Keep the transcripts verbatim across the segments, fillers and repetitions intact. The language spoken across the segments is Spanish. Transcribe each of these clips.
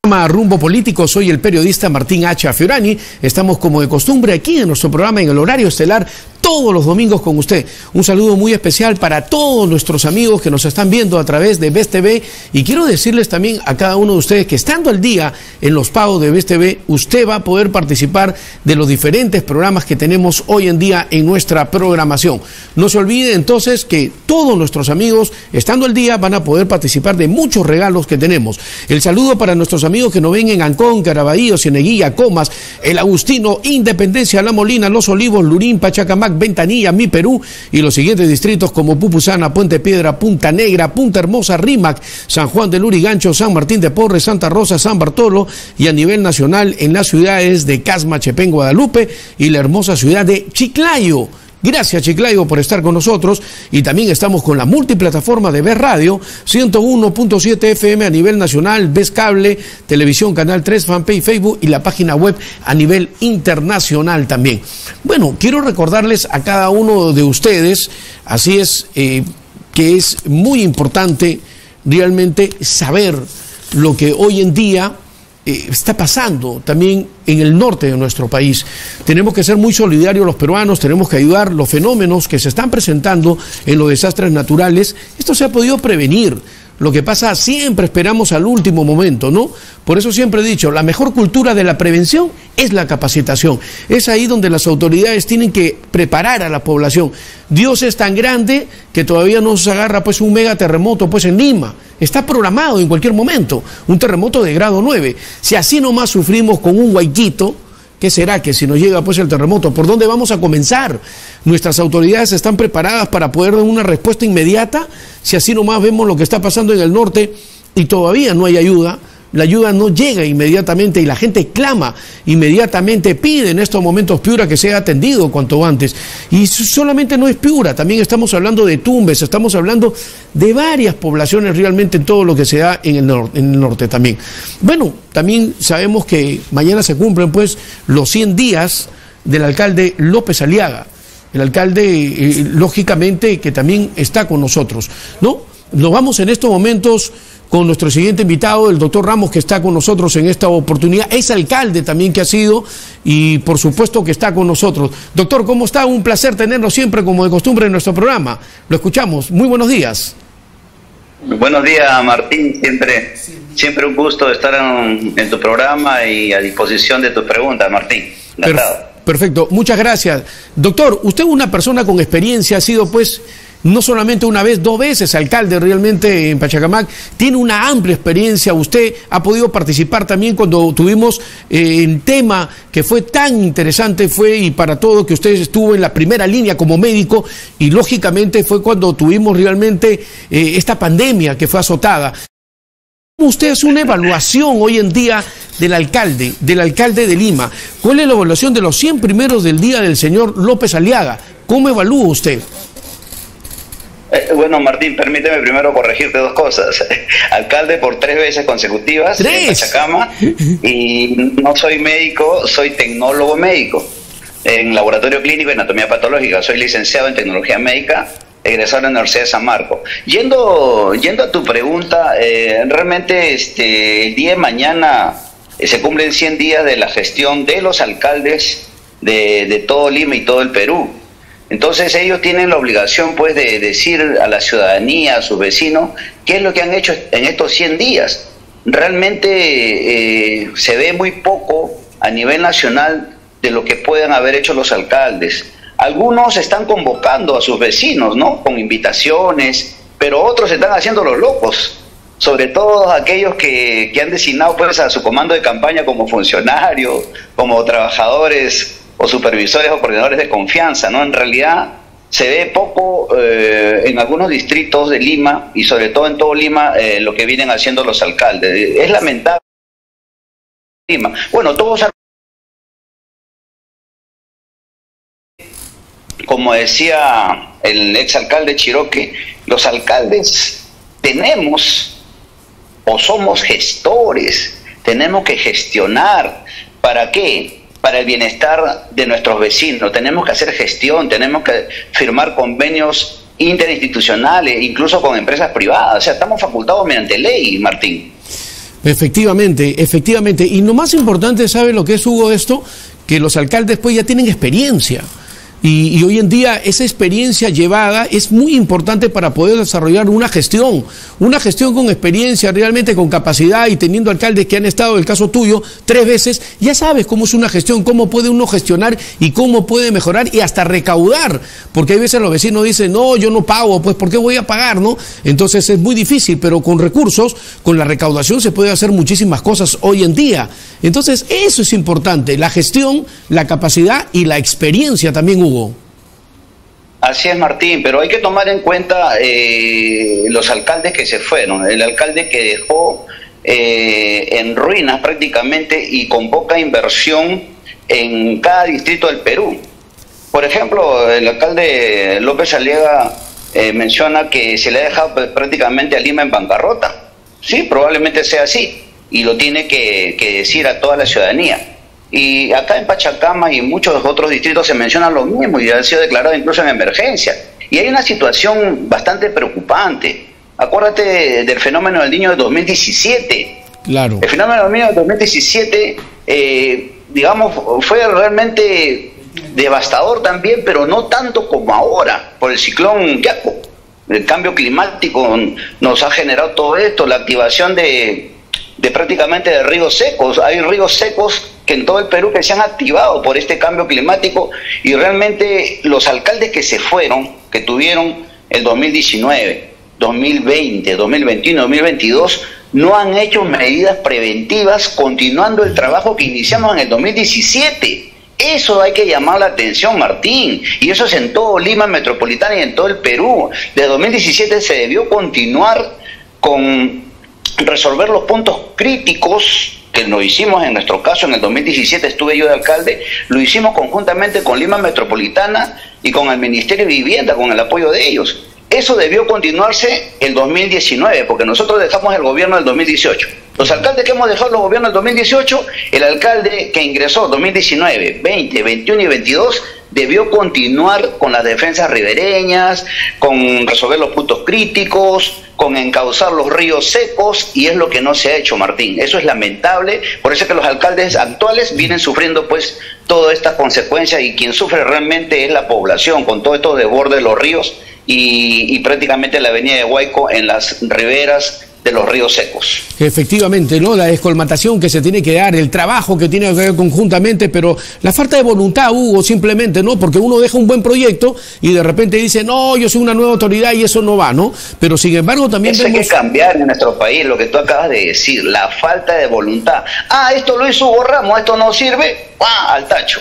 Rumbo Político, soy el periodista Martín H. Fiorani. Estamos como de costumbre aquí en nuestro programa en el horario estelar todos los domingos con usted. Un saludo muy especial para todos nuestros amigos que nos están viendo a través de Ves T V, y quiero decirles también a cada uno de ustedes que estando al día en los pagos de Ves T V, usted va a poder participar de los diferentes programas que tenemos hoy en día en nuestra programación. No se olvide entonces que todos nuestros amigos estando al día van a poder participar de muchos regalos que tenemos. El saludo para nuestros amigos que nos ven en Ancón, Caraballo, Cieneguilla, Comas, El Agustino, Independencia, La Molina, Los Olivos, Lurín, Pachacamac, Ventanilla, Mi Perú y los siguientes distritos como Pupusana, Puente Piedra, Punta Negra, Punta Hermosa, Rímac, San Juan de Lurigancho, San Martín de Porres, Santa Rosa, San Bartolo, y a nivel nacional en las ciudades de Casma, Chepén, Guadalupe y la hermosa ciudad de Chiclayo. Gracias, Chiclayo, por estar con nosotros, y también estamos con la multiplataforma de Ves Radio, ciento uno punto siete F M a nivel nacional, Ves Cable, Televisión Canal tres, fanpage Facebook y la página web a nivel internacional también. Bueno, quiero recordarles a cada uno de ustedes, así es, eh, que es muy importante realmente saber lo que hoy en día Eh, está pasando también en el norte de nuestro país. Tenemos que ser muy solidarios los peruanos, tenemos que ayudar los fenómenos que se están presentando en los desastres naturales. Esto se ha podido prevenir. Lo que pasa, siempre esperamos al último momento, ¿no? Por eso siempre he dicho, la mejor cultura de la prevención es la capacitación. Es ahí donde las autoridades tienen que preparar a la población. Dios es tan grande que todavía no se agarra pues un mega terremoto pues en Lima. Está programado en cualquier momento, un terremoto de grado nueve. Si así nomás sufrimos con un huayquito, ¿qué será que si nos llega pues el terremoto? ¿Por dónde vamos a comenzar? ¿Nuestras autoridades están preparadas para poder dar una respuesta inmediata? Si así nomás vemos lo que está pasando en el norte y todavía no hay ayuda, la ayuda no llega inmediatamente y la gente clama inmediatamente, pide en estos momentos Piura que sea atendido cuanto antes. Y solamente no es Piura, también estamos hablando de Tumbes, estamos hablando de varias poblaciones realmente en todo lo que se da en el, nor en el norte también. Bueno, también sabemos que mañana se cumplen pues los cien días del alcalde López Aliaga, el alcalde eh, lógicamente que también está con nosotros, ¿no? Nos vamos en estos momentos con nuestro siguiente invitado, el doctor Ramos, que está con nosotros en esta oportunidad, es alcalde también que ha sido, y por supuesto que está con nosotros. Doctor, ¿cómo está? Un placer tenerlo siempre como de costumbre en nuestro programa. Lo escuchamos. Muy buenos días. Buenos días, Martín. Siempre, siempre un gusto estar en, en tu programa y a disposición de tus preguntas, Martín. Encantado. Perfecto. Muchas gracias. Doctor, usted es una persona con experiencia, ha sido pues no solamente una vez, dos veces alcalde realmente en Pachacamac, tiene una amplia experiencia. Usted ha podido participar también cuando tuvimos eh, el tema que fue tan interesante, fue y para todo que usted estuvo en la primera línea como médico, y lógicamente fue cuando tuvimos realmente eh, esta pandemia que fue azotada. Usted hace una evaluación hoy en día del alcalde, del alcalde de Lima. ¿Cuál es la evaluación de los cien primeros del día del señor López Aliaga? ¿Cómo evalúa usted? Eh, bueno, Martín, permíteme primero corregirte dos cosas. Alcalde por tres veces consecutivas ¿Tres? en Pachacama, y no soy médico, soy tecnólogo médico en laboratorio clínico y anatomía patológica. Soy licenciado en tecnología médica, egresado de la Universidad de San Marcos. Yendo, yendo a tu pregunta, eh, realmente este, el día de mañana eh, se cumplen cien días de la gestión de los alcaldes de, de todo Lima y todo el Perú. Entonces ellos tienen la obligación pues de decir a la ciudadanía, a sus vecinos, qué es lo que han hecho en estos cien días. Realmente eh, se ve muy poco a nivel nacional de lo que puedan haber hecho los alcaldes. Algunos están convocando a sus vecinos, ¿no?, con invitaciones, pero otros están haciendo los locos, sobre todo aquellos que, que han designado pues a su comando de campaña como funcionarios, como trabajadores o supervisores o coordinadores de confianza, ¿no? En realidad se ve poco eh, en algunos distritos de Lima y sobre todo en todo Lima eh, lo que vienen haciendo los alcaldes. Es lamentable. Lima. Bueno, todos, como decía el exalcalde Chiroque, los alcaldes tenemos o somos gestores, tenemos que gestionar. ¿Para qué? Para el bienestar de nuestros vecinos. Tenemos que hacer gestión, tenemos que firmar convenios interinstitucionales, incluso con empresas privadas. O sea, estamos facultados mediante ley, Martín. Efectivamente, efectivamente. Y lo más importante, ¿sabe lo que es, Hugo, esto? Que los alcaldes pues ya tienen experiencia. Y, y hoy en día esa experiencia llevada es muy importante para poder desarrollar una gestión, una gestión con experiencia, realmente con capacidad, y teniendo alcaldes que han estado, el caso tuyo, tres veces, ya sabes cómo es una gestión, cómo puede uno gestionar y cómo puede mejorar y hasta recaudar, porque hay veces los vecinos dicen, no, yo no pago, pues ¿por qué voy a pagar, no? Entonces es muy difícil, pero con recursos, con la recaudación se puede hacer muchísimas cosas hoy en día. Entonces eso es importante, la gestión, la capacidad y la experiencia también, Hugo. Así es, Martín, pero hay que tomar en cuenta eh, los alcaldes que se fueron, el alcalde que dejó eh, en ruinas prácticamente y con poca inversión en cada distrito del Perú. Por ejemplo, el alcalde López Aliaga eh, menciona que se le ha dejado prácticamente a Lima en bancarrota. Sí, probablemente sea así, y lo tiene que, que decir a toda la ciudadanía. Y acá en Pachacama y en muchos otros distritos se menciona lo mismo y ha sido declarado incluso en emergencia. Y hay una situación bastante preocupante. Acuérdate del fenómeno del Niño de dos mil diecisiete. Claro. El fenómeno del Niño de dos mil diecisiete, eh, digamos, fue realmente devastador también, pero no tanto como ahora, por el ciclón Yaku. El cambio climático nos ha generado todo esto, la activación de... de prácticamente de ríos secos. Hay ríos secos que en todo el Perú que se han activado por este cambio climático, y realmente los alcaldes que se fueron, que tuvieron el dos mil diecinueve, dos mil veinte, dos mil veintiuno, dos mil veintidós, no han hecho medidas preventivas continuando el trabajo que iniciamos en el dos mil diecisiete. Eso hay que llamar la atención, Martín, y eso es en todo Lima Metropolitana y en todo el Perú. Desde dos mil diecisiete se debió continuar con resolver los puntos críticos, que lo hicimos en nuestro caso, en el dos mil diecisiete estuve yo de alcalde, lo hicimos conjuntamente con Lima Metropolitana y con el Ministerio de Vivienda, con el apoyo de ellos. Eso debió continuarse el dos mil diecinueve, porque nosotros dejamos el gobierno del dos mil dieciocho. Los alcaldes que hemos dejado los gobiernos del dos mil dieciocho, el alcalde que ingresó dos mil diecinueve, veinte, veintiuno y veintidós, debió continuar con las defensas ribereñas, con resolver los puntos críticos, con encauzar los ríos secos, y es lo que no se ha hecho, Martín. Eso es lamentable, por eso es que los alcaldes actuales vienen sufriendo pues todas estas consecuencias, y quien sufre realmente es la población, con todo esto de borde de los ríos y, y prácticamente la avenida de Huayco en las riberas de los ríos secos. Efectivamente, ¿no? La descolmatación que se tiene que dar, el trabajo que tiene que hacer conjuntamente, pero la falta de voluntad, Hugo, simplemente, ¿no? Porque uno deja un buen proyecto y de repente dice, no, yo soy una nueva autoridad y eso no va, ¿no? Pero sin embargo también eso vemos... hay que cambiar en nuestro país, lo que tú acabas de decir, la falta de voluntad. Ah, esto lo hizo Hugo Ramos, esto no sirve, ¡ah! Al tacho.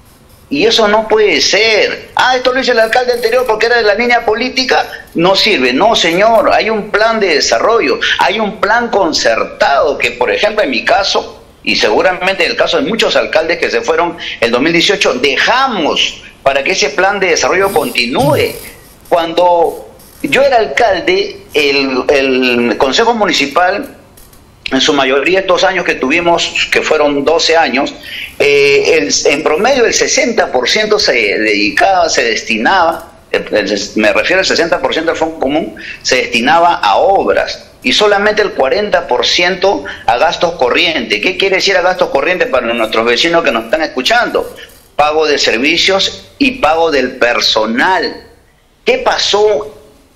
Y eso no puede ser. Ah, esto lo hizo el alcalde anterior porque era de la línea política, no sirve. No, señor, hay un plan de desarrollo, hay un plan concertado que, por ejemplo, en mi caso, y seguramente en el caso de muchos alcaldes que se fueron el dos mil dieciocho, dejamos para que ese plan de desarrollo continúe. Cuando yo era alcalde, el, el Consejo Municipal, en su mayoría estos años que tuvimos, que fueron doce años, eh, el, en promedio el sesenta por ciento se dedicaba, se destinaba, el, el, me refiero al sesenta por ciento del Fondo Común, se destinaba a obras, y solamente el cuarenta por ciento a gastos corrientes. ¿Qué quiere decir a gastos corrientes para nuestros vecinos que nos están escuchando? Pago de servicios y pago del personal. ¿Qué pasó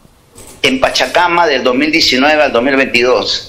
en Pachacama del dos mil diecinueve al dos mil veintidós?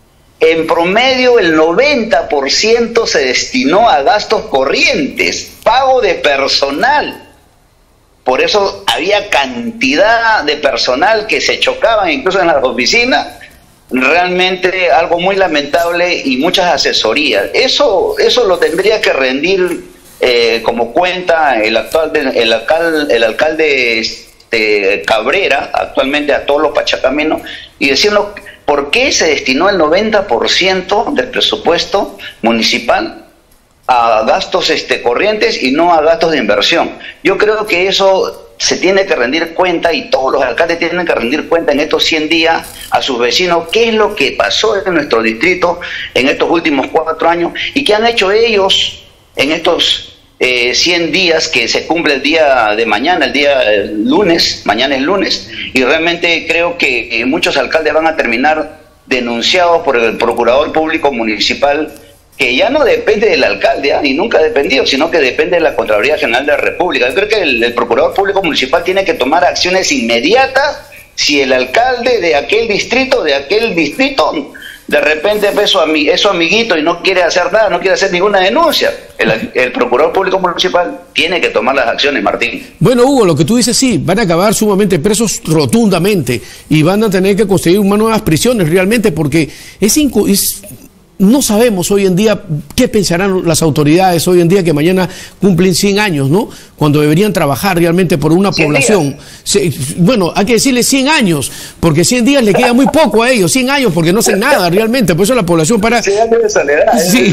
En promedio el noventa por ciento se destinó a gastos corrientes, pago de personal. Por eso había cantidad de personal que se chocaban incluso en las oficinas. Realmente algo muy lamentable, y muchas asesorías. Eso, eso lo tendría que rendir eh, como cuenta el actual el alcalde, el alcalde este, Cabrera, actualmente a todos los pachacaminos, y decirnos por qué se destinó el noventa por ciento del presupuesto municipal a gastos este, corrientes y no a gastos de inversión. Yo creo que eso se tiene que rendir cuenta, y todos los alcaldes tienen que rendir cuenta en estos cien días a sus vecinos qué es lo que pasó en nuestro distrito en estos últimos cuatro años y qué han hecho ellos en estos eh, cien días que se cumple el día de mañana, el día el lunes, mañana es lunes, y realmente creo que eh, muchos alcaldes van a terminar denunciados por el Procurador Público Municipal, que ya no depende del alcalde, ¿eh? y nunca ha dependido, sino que depende de la Contraloría General de la República. Yo creo que el, el Procurador Público Municipal tiene que tomar acciones inmediatas si el alcalde de aquel distrito, de aquel distrito, de repente es su, ami, es su amiguito y no quiere hacer nada, no quiere hacer ninguna denuncia. El, el Procurador Público Municipal tiene que tomar las acciones, Martín. Bueno, Hugo, lo que tú dices, sí, van a acabar sumamente presos rotundamente y van a tener que construir unas nuevas prisiones realmente, porque es... Inco es no sabemos hoy en día qué pensarán las autoridades hoy en día que mañana cumplen cien años, ¿no? Cuando deberían trabajar realmente por una población. Se, bueno, hay que decirle cien años, porque cien días le queda muy poco a ellos, cien años porque no hacen nada realmente, por eso la población para... cien años de soledad, sí.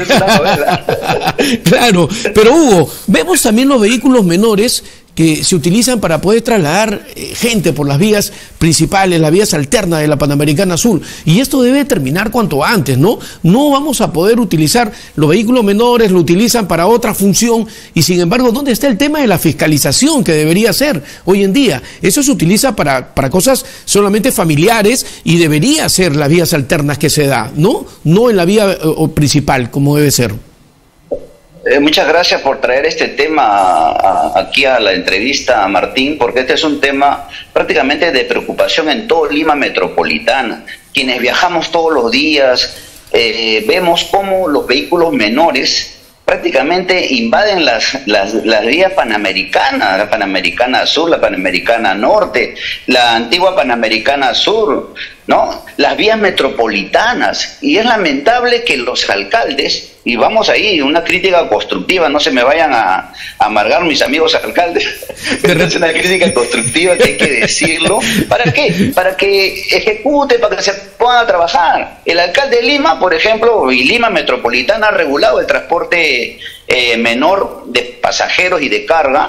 Claro, pero Hugo, vemos también los vehículos menores que se utilizan para poder trasladar eh, gente por las vías principales, las vías alternas de la Panamericana Sur. Y esto debe terminar cuanto antes, ¿no? No vamos a poder utilizar los vehículos menores, lo utilizan para otra función, y sin embargo, ¿dónde está el tema de la fiscalización que debería ser hoy en día? Eso se utiliza para, para cosas solamente familiares y debería ser las vías alternas que se da, ¿no? No en la vía eh, principal, como debe ser. Eh, muchas gracias por traer este tema a, a, aquí a la entrevista, Martín, porque este es un tema prácticamente de preocupación en todo Lima metropolitana. Quienes viajamos todos los días, eh, vemos cómo los vehículos menores prácticamente invaden las, las, las vías panamericanas, la Panamericana Sur, la Panamericana Norte, la antigua Panamericana Sur, ¿no? Las vías metropolitanas. Y es lamentable que los alcaldes, y vamos ahí, una crítica constructiva, no se me vayan a, a amargar mis amigos alcaldes, pero es una crítica constructiva que hay que decirlo. ¿Para qué? Para que ejecute, para que se pueda trabajar. El alcalde de Lima, por ejemplo, y Lima Metropolitana ha regulado el transporte eh, menor de pasajeros y de carga.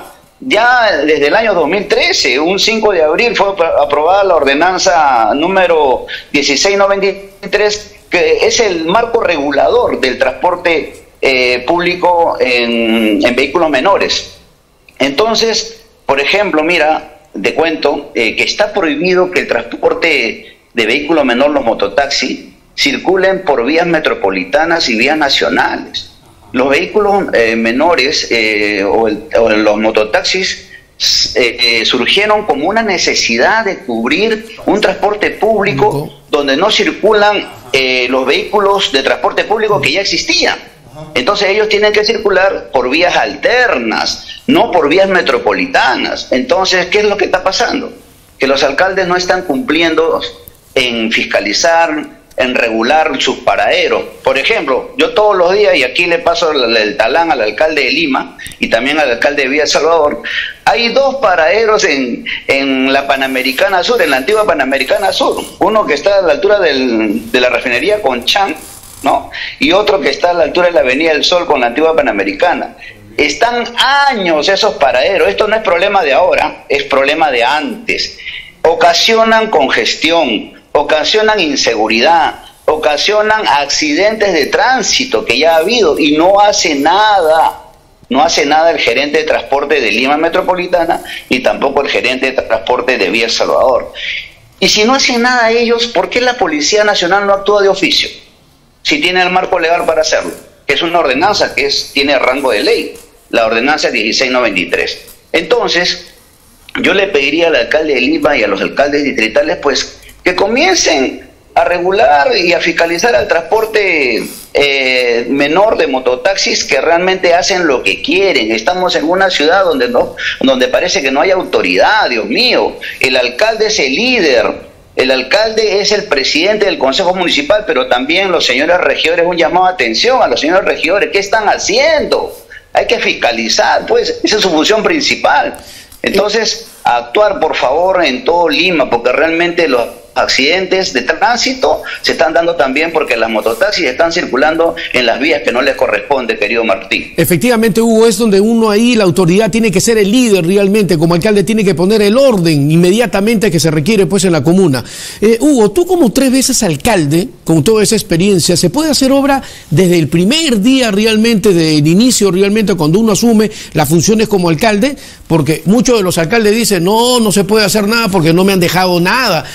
Ya desde el año dos mil trece, un cinco de abril, fue aprobada la ordenanza número dieciséis noventa y tres, que es el marco regulador del transporte eh, público en, en vehículos menores. Entonces, por ejemplo, mira, te cuento eh, que está prohibido que el transporte de vehículo menor, los mototaxis, circulen por vías metropolitanas y vías nacionales. Los vehículos eh, menores eh, o, el, o los mototaxis eh, eh, surgieron como una necesidad de cubrir un transporte público donde no circulan eh, los vehículos de transporte público que ya existían. Entonces ellos tienen que circular por vías alternas, no por vías metropolitanas. Entonces, ¿qué es lo que está pasando? Que los alcaldes no están cumpliendo en fiscalizar, en regular sus paraderos. Por ejemplo, yo todos los días, y aquí le paso el, el talán al alcalde de Lima y también al alcalde de Villa El Salvador, hay dos paraderos en, en la Panamericana Sur, en la antigua Panamericana Sur. Uno que está a la altura del, de la refinería Conchán, ¿no? Y otro que está a la altura de la Avenida del Sol con la antigua Panamericana. Están años esos paraderos. Esto no es problema de ahora, es problema de antes. Ocasionan congestión, ocasionan inseguridad, ocasionan accidentes de tránsito que ya ha habido y no hace nada, no hace nada el gerente de transporte de Lima Metropolitana y tampoco el gerente de transporte de Villa El Salvador. Y si no hacen nada ellos, ¿por qué la Policía Nacional no actúa de oficio? Si tiene el marco legal para hacerlo, que es una ordenanza que es, tiene rango de ley, la ordenanza dieciséis noventa y tres. Entonces, yo le pediría al alcalde de Lima y a los alcaldes distritales, pues, que comiencen a regular y a fiscalizar al transporte eh, menor de mototaxis que realmente hacen lo que quieren. Estamos en una ciudad donde no, donde parece que no hay autoridad, Dios mío. El alcalde es el líder, el alcalde es el presidente del Consejo Municipal, pero también los señores regidores, un llamado de atención a los señores regidores, ¿qué están haciendo? Hay que fiscalizar, pues, esa es su función principal. Entonces, actuar por favor en todo Lima, porque realmente los accidentes de tránsito se están dando también porque las mototaxis están circulando en las vías que no les corresponde, querido Martín. Efectivamente, Hugo, es donde uno ahí, la autoridad tiene que ser el líder realmente, como alcalde tiene que poner el orden inmediatamente que se requiere pues en la comuna. Eh, Hugo, tú como tres veces alcalde, con toda esa experiencia, ¿se puede hacer obra desde el primer día realmente, del inicio realmente, cuando uno asume las funciones como alcalde? Porque muchos de los alcaldes dicen, no, no se puede hacer nada porque no me han dejado nada. Lo que tú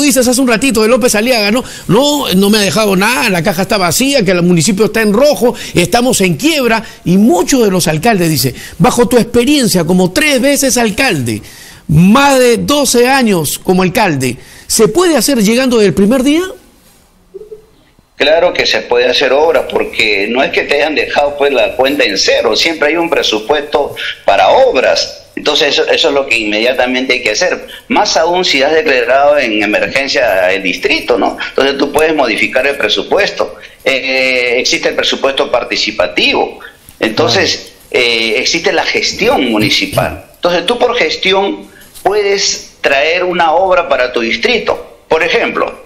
tú dices hace un ratito de López Aliaga, ¿no? No, no me ha dejado nada, la caja está vacía, que el municipio está en rojo, estamos en quiebra, y muchos de los alcaldes dicen, bajo tu experiencia como tres veces alcalde, más de doce años como alcalde, ¿se puede hacer llegando del primer día? Claro que se puede hacer obras, porque no es que te hayan dejado pues la cuenta en cero, siempre hay un presupuesto para obras. Entonces eso, eso es lo que inmediatamente hay que hacer, más aún si has declarado en emergencia el distrito, ¿no? Entonces tú puedes modificar el presupuesto. Eh, existe el presupuesto participativo, entonces eh, existe la gestión municipal. Entonces tú por gestión puedes traer una obra para tu distrito. Por ejemplo,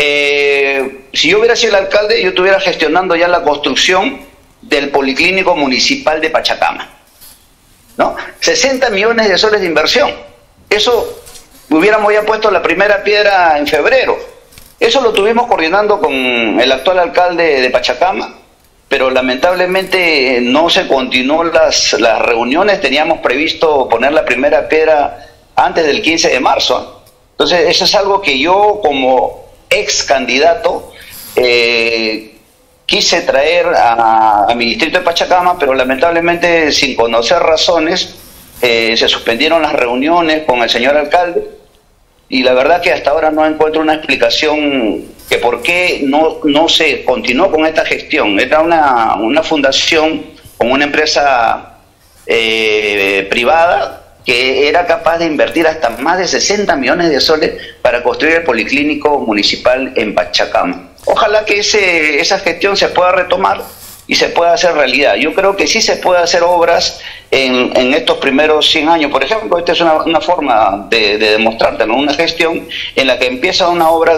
eh, si yo hubiera sido el alcalde, yo estuviera gestionando ya la construcción del Policlínico Municipal de Pachacama, ¿no? sesenta millones de soles de inversión. Eso hubiéramos ya puesto la primera piedra en febrero. Eso lo tuvimos coordinando con el actual alcalde de Pachacama, pero lamentablemente no se continuó las, las reuniones. Teníamos previsto poner la primera piedra antes del quince de marzo. Entonces eso es algo que yo como ex candidato eh, quise traer a, a mi distrito de Pachacama, pero lamentablemente sin conocer razones eh, se suspendieron las reuniones con el señor alcalde, y la verdad que hasta ahora no encuentro una explicación que por qué no, no se continuó con esta gestión. Era una, una fundación con una empresa eh, privada que era capaz de invertir hasta más de sesenta millones de soles para construir el Policlínico Municipal en Pachacama. Ojalá que ese, esa gestión se pueda retomar y se pueda hacer realidad. Yo creo que sí se puede hacer obras en, en estos primeros cien años. Por ejemplo, esta es una, una forma de, de demostrártelo, una gestión en la que empieza una obra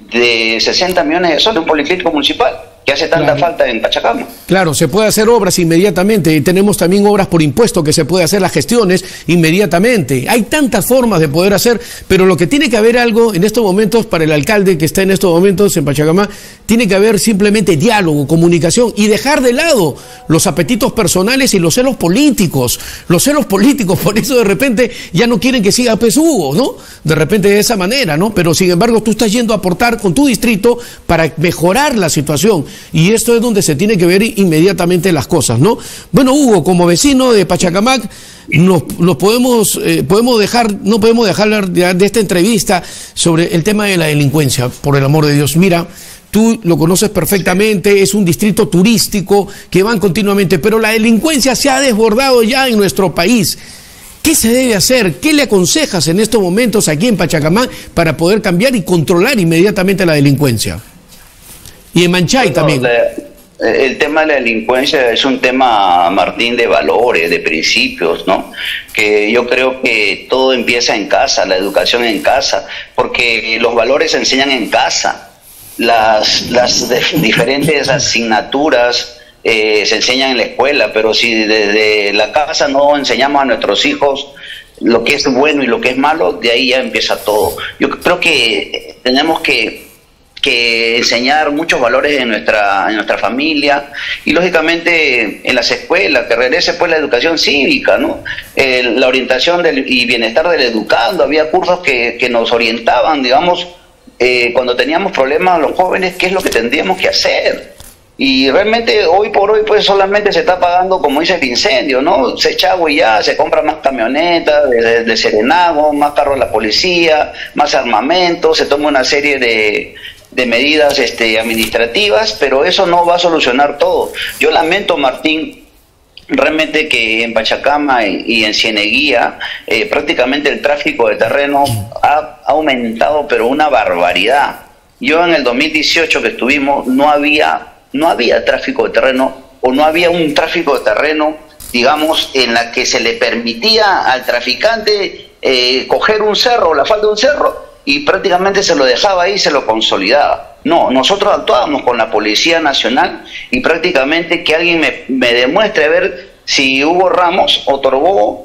de sesenta millones de soles, un Policlínico Municipal, que hace tanta claro. falta en Pachacama. Claro, se puede hacer obras inmediatamente, tenemos también obras por impuesto que se puede hacer las gestiones inmediatamente. Hay tantas formas de poder hacer, pero lo que tiene que haber algo en estos momentos para el alcalde que está en estos momentos en Pachacama, tiene que haber simplemente diálogo, comunicación y dejar de lado los apetitos personales y los celos políticos. Los celos políticos, por eso de repente ya no quieren que siga P S U V, ¿no? De repente de esa manera, ¿no? Pero sin embargo tú estás yendo a aportar con tu distrito para mejorar la situación. Y esto es donde se tiene que ver inmediatamente las cosas, ¿no? Bueno, Hugo, como vecino de Pachacamac, nos, nos podemos, eh, podemos dejar, no podemos dejar de, de esta entrevista sobre el tema de la delincuencia, por el amor de Dios. Mira, tú lo conoces perfectamente, es un distrito turístico que van continuamente, pero la delincuencia se ha desbordado ya en nuestro país. ¿Qué se debe hacer? ¿Qué le aconsejas en estos momentos aquí en Pachacamac para poder cambiar y controlar inmediatamente la delincuencia? Y en Manchay no, también. La, el tema de la delincuencia es un tema, Martín, de valores, de principios, ¿no? Que yo creo que todo empieza en casa, la educación en casa, porque los valores se enseñan en casa. Las, las diferentes asignaturas eh, se enseñan en la escuela, pero si desde la casa no enseñamos a nuestros hijos lo que es bueno y lo que es malo, de ahí ya empieza todo. Yo creo que tenemos que que enseñar muchos valores en nuestra en nuestra familia y lógicamente en las escuelas, que regrese pues la educación cívica, ¿no? Eh, la orientación del, y bienestar del educando. Había cursos que, que nos orientaban, digamos, eh, cuando teníamos problemas los jóvenes, qué es lo que tendríamos que hacer. Y realmente hoy por hoy pues solamente se está pagando, como dice el incendio, ¿no? Se echa agua y ya, se compra más camionetas de, de, de serenazgo, más carros de la policía, más armamento, se toma una serie de de medidas este, administrativas, pero eso no va a solucionar todo. Yo lamento, Martín, realmente que en Pachacama y, y en Cieneguía eh, prácticamente el tráfico de terreno ha, ha aumentado, pero una barbaridad. Yo en el dos mil dieciocho que estuvimos no había, no había tráfico de terreno, o no había un tráfico de terreno, digamos, en la que se le permitía al traficante eh, coger un cerro o la falda de un cerro y prácticamente se lo dejaba ahí y se lo consolidaba. No, nosotros actuábamos con la Policía Nacional y prácticamente que alguien me, me demuestre a ver si Hugo Ramos otorgó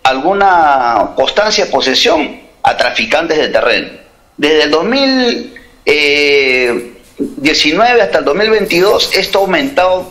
alguna constancia de posesión a traficantes de terreno. Desde el dos mil diecinueve hasta el dos mil veintidós esto ha aumentado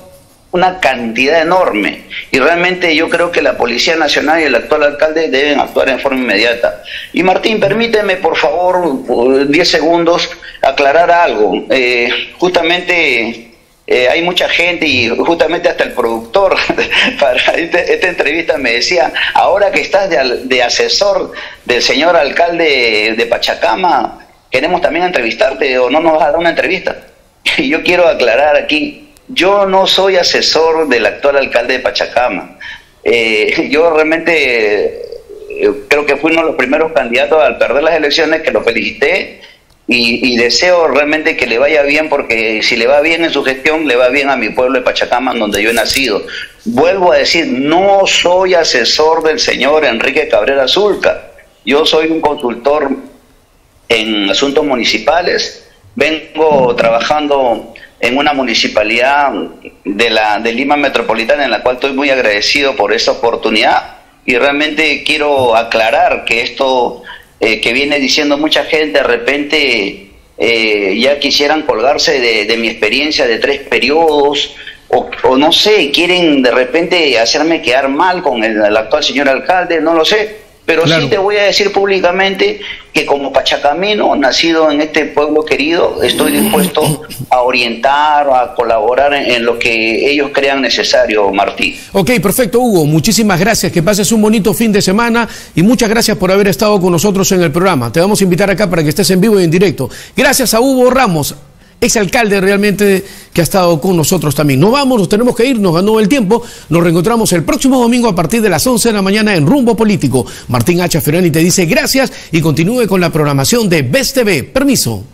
una cantidad enorme, y realmente yo creo que la Policía Nacional y el actual alcalde deben actuar en forma inmediata. Y Martín, permíteme por favor, por diez segundos, aclarar algo. Eh, justamente eh, hay mucha gente, y justamente hasta el productor para este, esta entrevista me decía, ahora que estás de, de asesor del señor alcalde de Pachacama, queremos también entrevistarte, o no nos vas a dar una entrevista. Y yo quiero aclarar aquí, yo no soy asesor del actual alcalde de Pachacama. Eh, yo realmente eh, creo que fui uno de los primeros candidatos al perder las elecciones, que lo felicité, y, y deseo realmente que le vaya bien, porque si le va bien en su gestión, le va bien a mi pueblo de Pachacama, donde yo he nacido. Vuelvo a decir, no soy asesor del señor Enrique Cabrera Zulca. Yo soy un consultor en asuntos municipales, vengo trabajando en una municipalidad de la de Lima Metropolitana, en la cual estoy muy agradecido por esa oportunidad, y realmente quiero aclarar que esto eh, que viene diciendo mucha gente, de repente eh, ya quisieran colgarse de, de mi experiencia de tres periodos, o, o no sé, quieren de repente hacerme quedar mal con el, el actual señor alcalde, no lo sé. Pero claro, sí te voy a decir públicamente que como pachacamino, nacido en este pueblo querido, estoy dispuesto a orientar, a colaborar en, en lo que ellos crean necesario, Martín. Ok, perfecto, Hugo. Muchísimas gracias. Que pases un bonito fin de semana y muchas gracias por haber estado con nosotros en el programa. Te vamos a invitar acá para que estés en vivo y en directo. Gracias a Hugo Ramos, exalcalde realmente que ha estado con nosotros también. Nos vamos, nos tenemos que ir, nos ganó el tiempo. Nos reencontramos el próximo domingo a partir de las once de la mañana en Rumbo Político. Martín H. Fiorani te dice gracias y continúe con la programación de Best T V. Permiso.